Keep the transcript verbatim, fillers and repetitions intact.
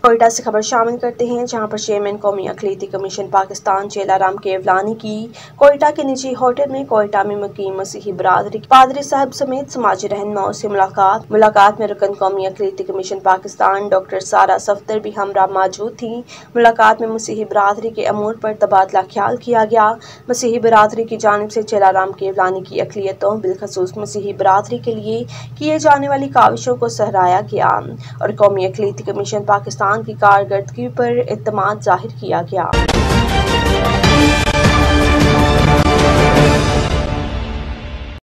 कोयटा से खबर शामिल करते हैं, जहां पर चेयरमैन कौमी अक़लीती कमीशन पाकिस्तान चेलाराम केवलानी की कोयटा के निजी होटल में कोयटा में मुकीम मसीही बरादरी पादरी साहब समेत समाजी रहनुमाओं से मुलाकात मुलाकात में रुकन कौमी अक़लीती कमीशन पाकिस्तान डॉक्टर सारा सफदर भी हमरा मौजूद थी। मुलाकात में मसीही बरादरी के अमूर पर तबादला ख्याल किया गया। मसीही बरादरी की जानिब से चेलाराम केवलानी की अक़लियतों बिलखसूस मसीही बरादरी के लिए किए जाने वाली काविशों को सहराया गया और कौमी अक़लीती कमीशन पाकिस्तान की कारकर्दगी पर एतमाद जाहिर किया गया।